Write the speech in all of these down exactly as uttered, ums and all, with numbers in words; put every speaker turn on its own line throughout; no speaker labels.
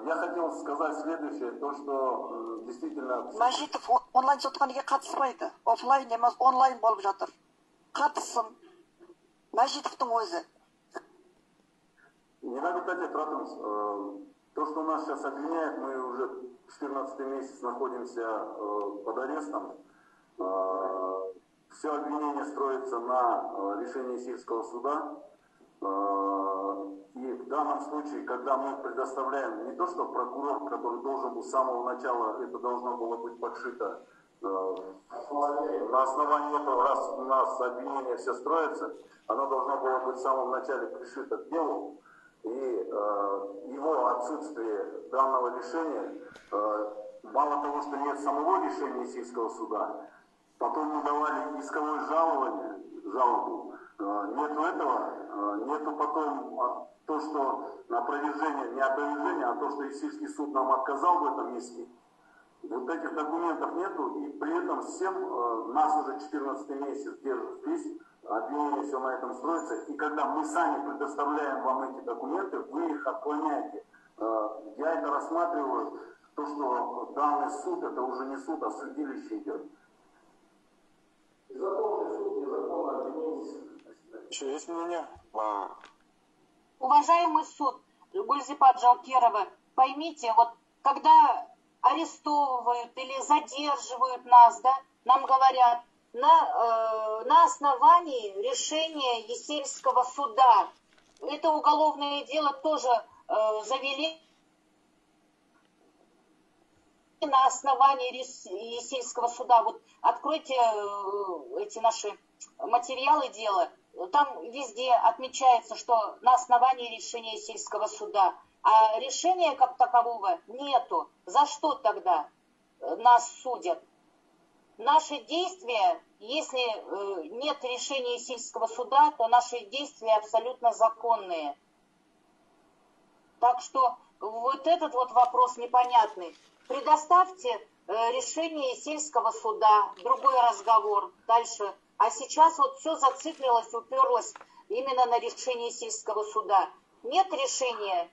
я хотел сказать следующее, то, что действительно...
Мәжитов онлайн сотқа неге қатыспайды? Офлайн емес, онлайн болып жатыр. Қатыссын. Мәжитовтың өзі.
Не надо кстати, Тратумс. То, что нас сейчас обвиняет, мы уже четырнадцатый месяц находимся под арестом. Все обвинение строится на решении сельского суда. И в данном случае, когда мы предоставляем не то, что прокурор, который должен был с самого начала, это должно было быть подшито, на основании этого, раз у нас обвинение все строится, оно должно было быть в самом начале пришито к делу. И э, его отсутствие данного решения, э, мало того, что нет самого решения сельского суда, потом мы давали исковое жалование, жалобу, э, нету этого, э, нету потом э, то, что опровержение, не опровержение, а то, что сельский суд нам отказал в этом месте. Вот этих документов нету, и при этом всем э, нас уже четырнадцатый месяц держат здесь. Обвинение все на этом строится, и когда мы сами предоставляем вам эти документы, вы их отклоняете. Я это рассматриваю, то, что данный суд, это уже не суд, а судилище идет. Законный суд, незаконно обвинение.
Еще есть мнение?
Уважаемый суд, Гульзипа Джалкерова, поймите, вот когда арестовывают или задерживают нас, да, нам говорят, На, э, на основании решения Есельского суда. Это уголовное дело тоже э, завели на основании Есельского суда. Вот откройте э, эти наши материалы дела. Там везде отмечается, что на основании решения Есельского суда. А решения как такового нету. За что тогда нас судят? Наши действия, если э, нет решения сельского суда, то наши действия абсолютно законные. Так что вот этот вот вопрос непонятный. Предоставьте э, решение сельского суда, другой разговор дальше. А сейчас вот все зациклилось, уперлось именно на решение сельского суда. Нет решения,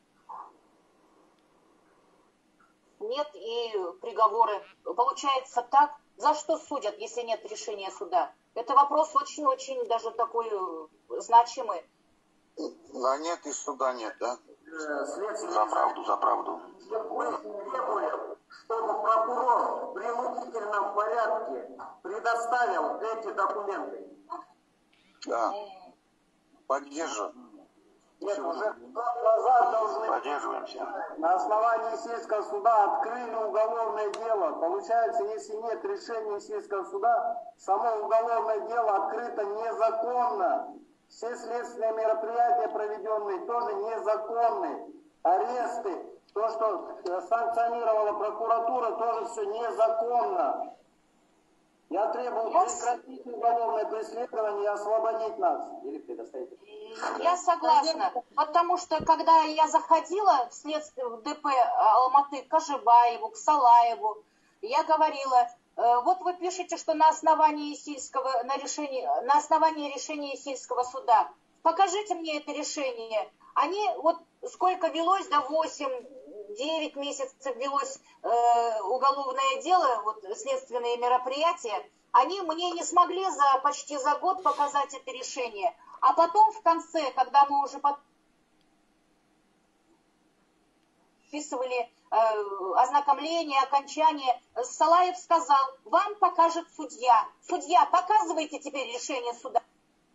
нет и приговоры. Получается так. За что судят, если нет решения суда? Это вопрос очень-очень даже такой значимый.
Да нет, и суда нет, да?
За правду, за правду. Мы требуем, чтобы прокурор в принудительном порядке предоставил эти документы.
Да. Поддерживаем.
Нет, уже год назад должны...
Поддерживаемся.
На основании сельского суда открыли уголовное дело. Получается, если нет решения сельского суда, само уголовное дело открыто незаконно. Все следственные мероприятия, проведенные, тоже незаконные. Аресты, то, что санкционировала прокуратура, тоже все незаконно. Я требую прекратить уголовное преследование и освободить нас. Или предоставить.
Я согласна, потому что когда я заходила в следствие в ДП Алматы к Кожебаеву, к Салаеву, я говорила, вот вы пишете, что на основании сельского, на, решении, на основании решения сельского суда, покажите мне это решение. Они, вот сколько велось, до восемь-девять месяцев велось э, уголовное дело, вот следственные мероприятия, они мне не смогли за почти за год показать это решение. А потом в конце, когда мы уже подписывали э, ознакомление, окончание, Салаев сказал, вам покажет судья. Судья, показывайте теперь решение суда.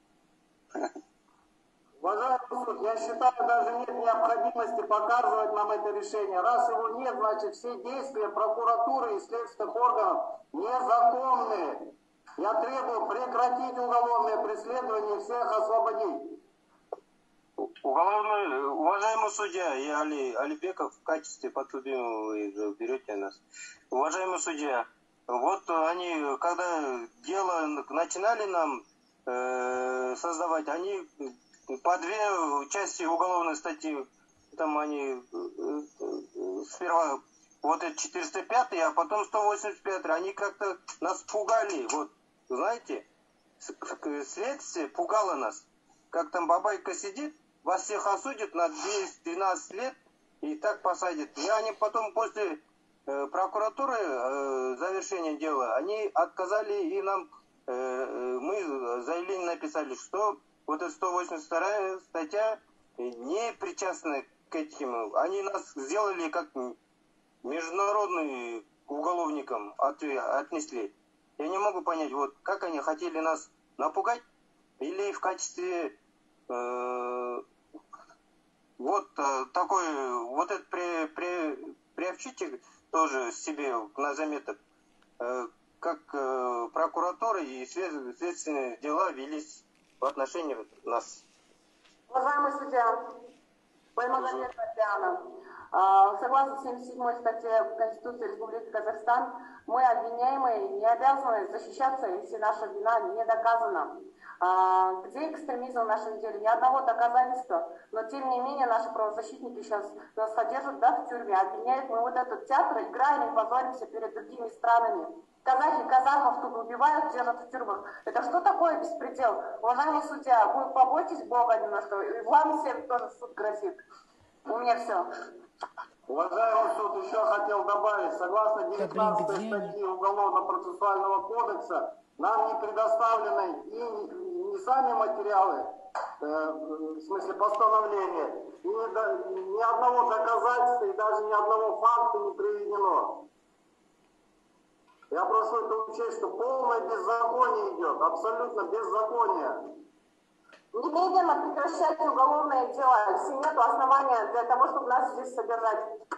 Уважаемый суд, я считаю, даже нет необходимости показывать нам это решение. Раз его нет, значит все действия прокуратуры и следственных органов незаконные. Я требую прекратить уголовное преследование и всех освободить.
Уголовный, уважаемый судья, я Али, Алибеков в качестве подсудимого, вы берете нас. Уважаемый судья, вот они, когда дело начинали нам э, создавать, они по две части уголовной статьи, там они э, сперва вот это четыреста пятый, а потом сто восемьдесят пятый, они как-то нас пугали, вот. Знаете, следствие пугало нас. Как там бабайка сидит, вас всех осудит на двести двенадцать лет, и так посадят. И они потом после э, прокуратуры э, завершения дела, они отказали и нам, э, мы заявление написали, что вот эта сто восемьдесят вторая статья не причастна к этим. Они нас сделали как международным уголовникам от, отнесли. Я не могу понять, вот как они хотели нас напугать или в качестве э, вот э, такой, вот этот при, при, приобщите тоже себе на заметок, э, как э, прокуратура и след, следственные дела велись в отношении нас.
Уважаемый судья, Баймагомед Татьяна, согласно семьдесят седьмой статье Конституции Республики Казахстан, мы, обвиняемые, не обязаны защищаться, если наша вина не доказана. Где экстремизм в нашем деле? Ни одного доказательства. Но тем не менее наши правозащитники сейчас нас содержат, да, в тюрьме. Обвиняют мы вот этот театр, играем и позоримся перед другими странами. Казахи казахов тут убивают, держат в тюрьмах. Это что такое беспредел? Уважаемый судья, вы побойтесь Бога немножко. И вам всем тоже суд грозит. У меня все.
Уважаемый суд, еще хотел добавить, согласно девятнадцатой статьи Уголовно-процессуального кодекса, нам не предоставлены и не сами материалы, э, в смысле постановления, и ни, до, ни одного доказательства и даже ни одного факта не приведено. Я прошу это учесть, что полное беззаконие идет, абсолютно беззаконие.
Немедленно прекращайте уголовное дело, если нет основания для того, чтобы нас здесь содержать.